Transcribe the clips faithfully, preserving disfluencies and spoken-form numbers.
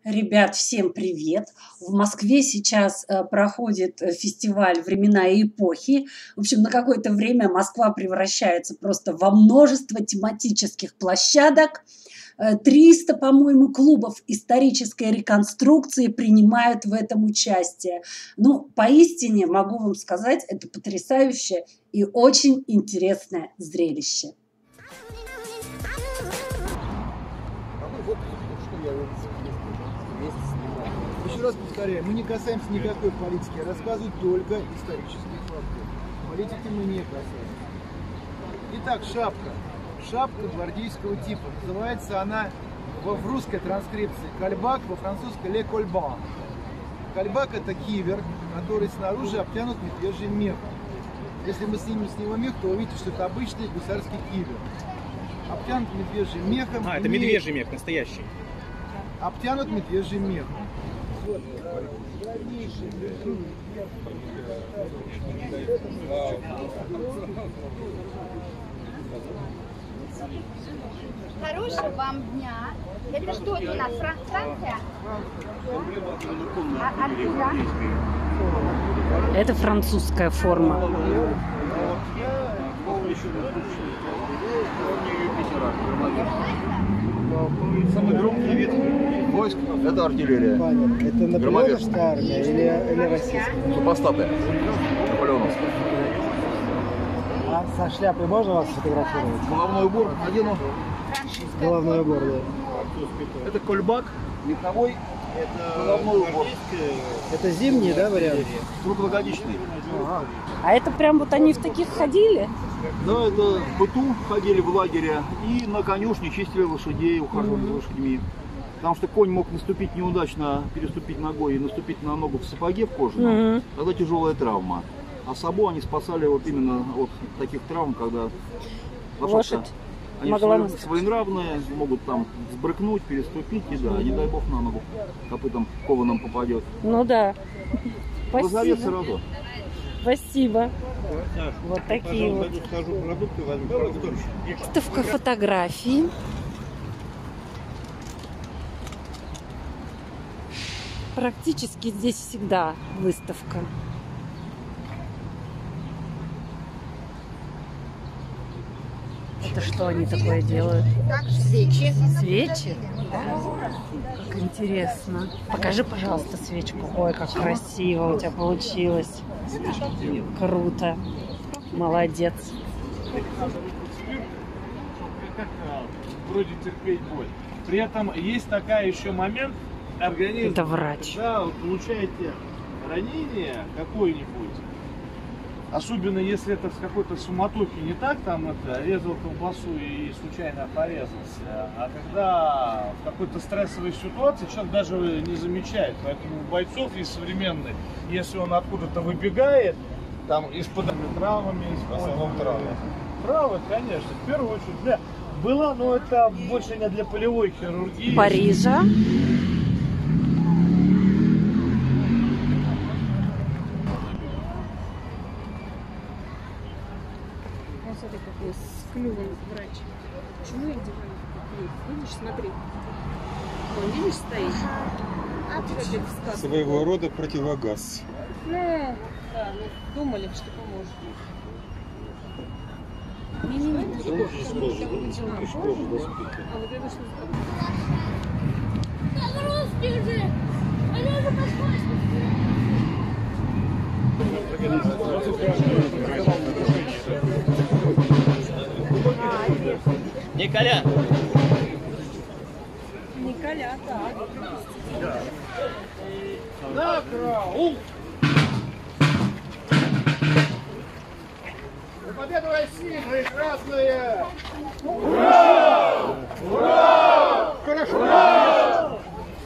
Ребят, всем привет! В Москве сейчас э, проходит э, фестиваль «Времена и эпохи». В общем, на какое-то время Москва превращается просто во множество тематических площадок. Э, триста, по-моему, клубов исторической реконструкции принимают в этом участие. Ну, поистине, могу вам сказать, это потрясающее и очень интересное зрелище. Еще раз повторяю, мы не касаемся никакой политики, я рассказываю только исторические факты. Политики мы не касаемся. Итак, шапка. Шапка гвардейского типа. Называется она в, в русской транскрипции кальбак, во французской ле кольбан. Кальбак — это кивер, который снаружи обтянут медвежьим мехом. Если мы снимем с него мех, то увидите, что это обычный гусарский кивер. Обтянут медвежьим мехом. А, это имеет... медвежий мех, настоящий. Обтянут медвежьим мехом. Вот. Хорошего вам дня. Это что это у нас? Фран Франция? А откуда? Это французская форма. Самый громкий вид войск – это артиллерия. Понятно. Это наполеоновская армия или, или российская? Супостаты наполеоновские. А со шляпой можно вас сфотографировать? Головной убор надену. Головной убор, да. Это кольбак, меховой, это головной убор. Это зимний, да, вариант? Круглогодичный. Ага. А это прям вот они в таких ходили? Да, это в быту ходили в лагере и на конюшне чистили лошадей, ухаживали за лошадьми. Потому что конь мог наступить неудачно, переступить ногой и наступить на ногу в сапоге в кожаном, mm-hmm. тогда тяжелая травма. А собой они спасали вот именно от таких травм, когда лошадь они могла своенравные, могут там сбрыкнуть, переступить, и да, не дай бог на ногу копытом кованым попадет. Ну да. Позовет сразу. Спасибо. Вот такие вот. Выставка фотографий. Практически здесь всегда выставка. Это что они такое делают? Свечи. Свечи? Как интересно. Покажи, пожалуйста, свечку. Ой, как красиво у тебя получилось. Круто. Молодец. Вроде терпеть боль. При этом есть такая еще момент, организм, это врач. когда вы получаете ранение какое-нибудь, особенно если это с какой-то суматохи не так, там это резал колбасу и случайно порезался, а когда в какой-то стрессовой ситуации человек даже не замечает. Поэтому у бойцов есть современные, если он откуда-то выбегает, там из-под травмами, из-под травмы. Травмы, конечно, в первую очередь для было, но это больше не для полевой хирургии. Парижа. Смотри, какой с клювом врач. Почему я одеваю клюв? Видишь, смотри. Он, видишь, стоит. А своего рода противогаз. Ну, да, ну, думали, что поможет. Не-не-не. А вот это что? Николя! Николя, да. На караул! За победу России, прекрасная! Ура! Ура! Хорошо! Ура!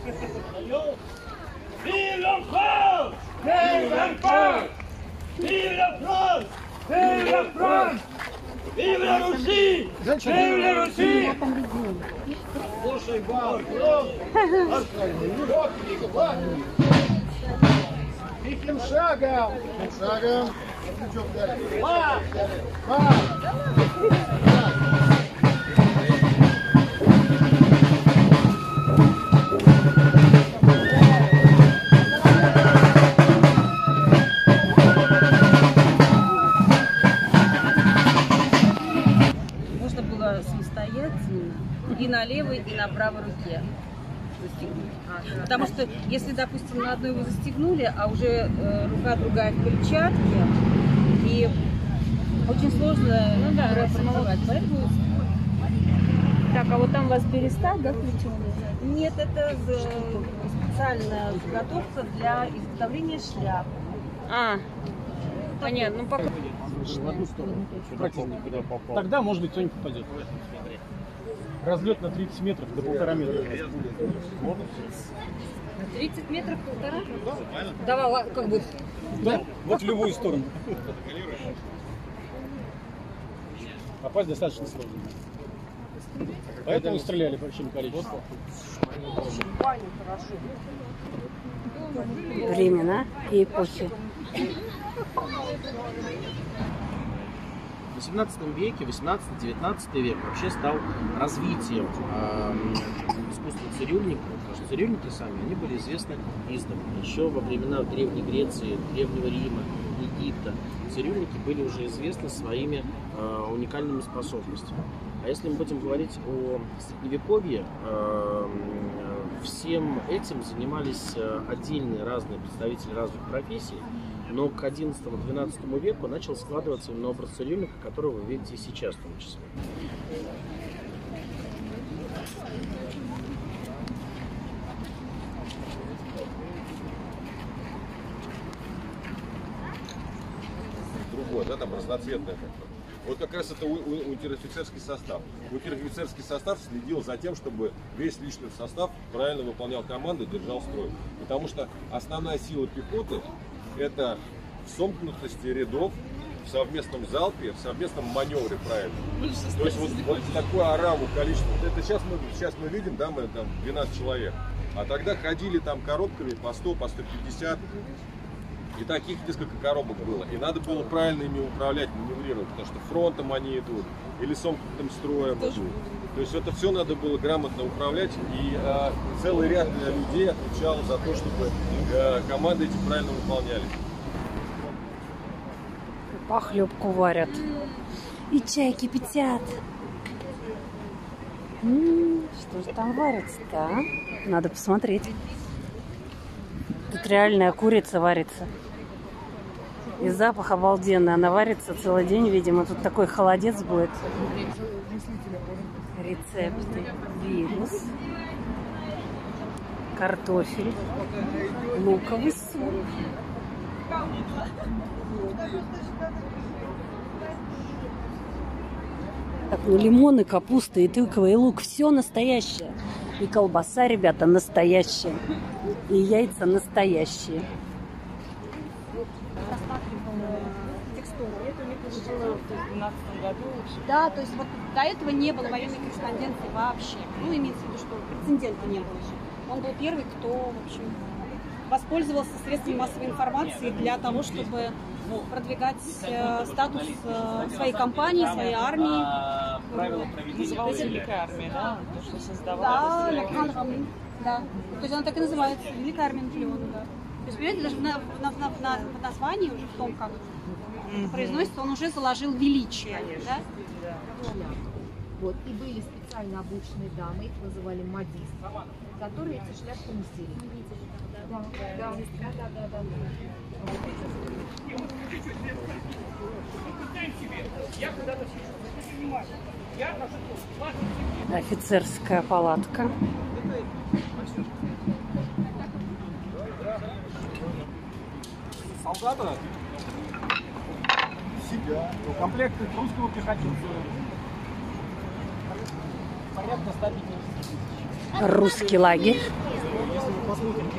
Vive la France! Vive la France! Vive la France! Vive la France! Vive la Russie! Vive la Russie! Слушай, бал! Тихим шагом! Тихим шагом! Марш! Марш! левой и на правой руке застегнуть. Потому что если, допустим, на одну его застегнули, а уже э, рука другая в перчатке, и очень сложно ну, да, расформовать. Поэтому... Так, а вот там у вас берестан, да, включен? Нет, это специальная заготовка для изготовления шляп. А, понятно. Ну, пока... В одну сторону. Тогда, может быть, кто-нибудь попадет. Разлет на тридцать метров до полтора метра. тридцать метров полтора? Давай, как бы... Да, вот в любую сторону. Попасть достаточно сложно. Поэтому стреляли большим количеством. Времена и эпохи. В восемнадцатом веке, восемнадцатый-девятнадцатый век вообще стал развитием э, искусства цирюльника, потому что цирюльники сами, они были известны издавна. Еще во времена Древней Греции, Древнего Рима, Египта цирюльники были уже известны своими э, уникальными способностями. А если мы будем говорить о Средневековье, э, всем этим занимались отдельные разные представители разных профессий. Но к одиннадцатому-двенадцатому веку начал складываться именно образ цирюльника, которого вы видите сейчас в том числе. Другой, да, там разноцветное как-то. Вот как раз это унтер-офицерский состав. Унтер-офицерский состав следил за тем, чтобы весь личный состав правильно выполнял команды, держал строй. Потому что основная сила пехоты — это в сомкнутости рядов, в совместном залпе, в совместном маневре, правильно. То есть вот, вот такую ораву количество. Вот это сейчас мы, сейчас мы видим, да, мы там двенадцать человек. А тогда ходили там коробками по сто, по сто пятьдесят. И таких несколько коробок было. И надо было правильно ими управлять, маневрировать, потому что фронтом они идут, или сомкнутым строем идут. То есть это все надо было грамотно управлять, и э, целый ряд людей отвечал за то, чтобы э, команды эти правильно выполняли. Похлебку варят. И чай кипятят. М-м, что же там варится-то, а? Надо посмотреть. Тут реальная курица варится. И запах обалденный. Она варится целый день, видимо. Тут такой холодец будет. Рецепты. Вирус. Картофель. Луковый суп. Так, ну лимоны, капуста и тыковый лук. Все настоящее. И колбаса, ребята, настоящая. И яйца настоящие. Да, то есть вот до этого не было военной корреспонденции вообще. Ну, имеется в виду, что прецедента не было. Он был первый, кто, в общем, воспользовался средствами массовой информации для того, чтобы продвигать э, статус э, своей компании, своей армии. Называлась Великая армия, да? То, что создавалось. Да, да. То есть она так и называется, Великая армия Наполеона, да. То есть, понимаете, даже в, на, в, на, на, в названии, уже в том, как mm-hmm. произносится, он уже заложил величие. Да? Вот. И были специально обученные дамы, их называли модисты, которые эти шляпки носили. Да, да, да, да, да. Офицерская палатка. Солдата себя. Комплект русского пехотинца. Порядка ста пятидесяти. Русский лагерь. Если мы посмотрим,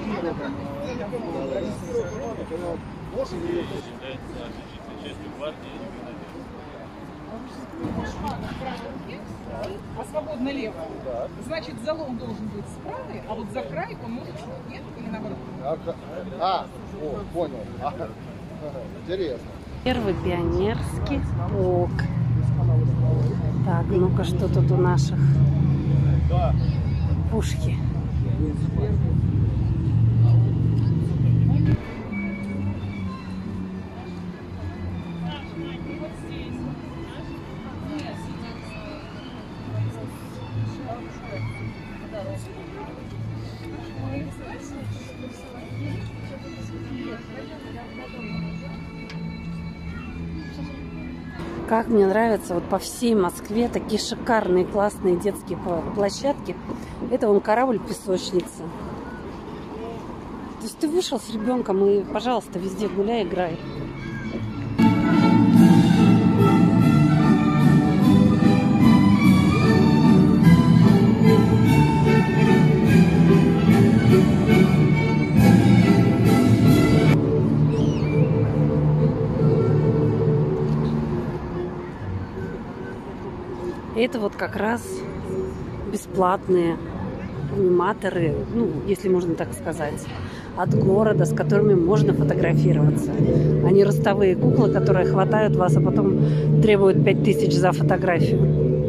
а свободно лево. Да. Значит, залом должен быть с правой, а вот за край он может нет или наоборот? А, о, понял. А, интересно. Первый пионерский полк. Так, ну-ка, что тут у наших? Пушки. Как мне нравятся вот по всей Москве такие шикарные, классные детские площадки. Это вон корабль-песочница. То есть ты вышел с ребенком и, пожалуйста, везде гуляй, играй. Это вот как раз бесплатные аниматоры, ну, если можно так сказать, от города, с которыми можно фотографироваться. Они ростовые куклы, которые хватают вас, а потом требуют пять тысяч за фотографию.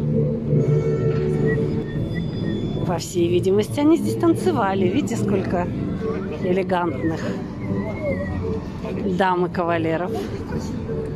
По всей видимости, они здесь танцевали. Видите, сколько элегантных дам и кавалеров.